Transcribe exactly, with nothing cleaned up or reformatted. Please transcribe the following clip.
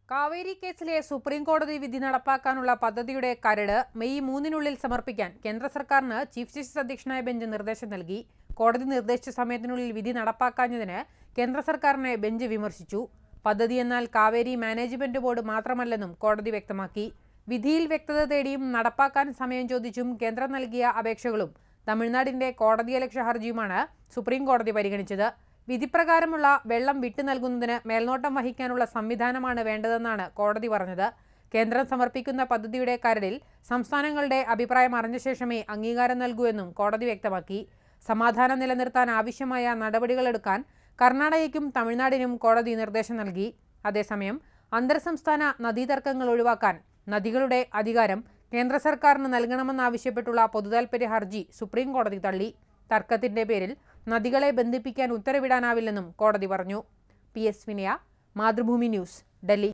കാവേരി കേസിലെ സുപ്രീം കോടതി വിധി നടപ്പാക്കാനുള്ള പദ്ധതിയുടെ കരട് മെയ് മൂന്നിനുള്ളിൽ സമർപ്പിക്കാൻ കേന്ദ്ര സർക്കാരിന് ചീഫ് ജസ്റ്റിസ് അധ്യക്ഷനായ ബെഞ്ച് നിർദ്ദേശം നൽകി. കോടതി നിർദ്ദേശിച്ച സമയത്തിനുള്ളിൽ വിധി നടപ്പാക്കാഞ്ഞതിന് കേന്ദ്ര സർക്കാരിനെ ബെഞ്ച് വിമർശിച്ചു. പദ്ധതി എന്നാൽ കാവേരി മാനേജ്മെന്റ് ബോർഡ് മാത്രമല്ലെന്നും കോടതി വ്യക്തമാക്കി. വിധിയിൽ വ്യക്തത തേടിയും നടപ്പാക്കാൻ സമയം ചോദിച്ചും കേന്ദ്രം നൽകിയ അപേക്ഷകളും തമിഴ്നാടിന്റെ കോടതിയലക്ഷ്യ ഹർജിയുമാണ് സുപ്രീം കോടതി പരിഗണിച്ചത്. വിധിപ്രകാരമുള്ള വെള്ളം വിട്ടു നൽകുന്നതിന് മേൽനോട്ടം വഹിക്കാനുള്ള സംവിധാനമാണ് വേണ്ടതെന്നാണ് കോടതി പറഞ്ഞത്. കേന്ദ്രം സമർപ്പിക്കുന്ന പദ്ധതിയുടെ കരടിൽ സംസ്ഥാനങ്ങളുടെ അഭിപ്രായം അറിഞ്ഞ ശേഷമേ അംഗീകാരം നൽകൂ എന്നും കോടതി വ്യക്തമാക്കി. സമാധാനം നിലനിർത്താൻ ആവശ്യമായ നടപടികളെടുക്കാൻ കർണാടകയ്ക്കും തമിഴ്നാടിനും കോടതി നിർദ്ദേശം നൽകി. അതേസമയം അന്തർ സംസ്ഥാന നദീതർക്കങ്ങൾ ഒഴിവാക്കാൻ നദികളുടെ അധികാരം കേന്ദ്ര സർക്കാരിന് നൽകണമെന്നാവശ്യപ്പെട്ടുള്ള പൊതുതാൽപര്യ ഹർജി സുപ്രീം കോടതി തള്ളി. തർക്കത്തിന്റെ പേരിൽ നദികളെ ബന്ധിപ്പിക്കാൻ ഉത്തരവിടാനാവില്ലെന്നും കോടതി പറഞ്ഞു. പി എസ് വിനയ, മാതൃഭൂമി ന്യൂസ്, ഡൽഹി.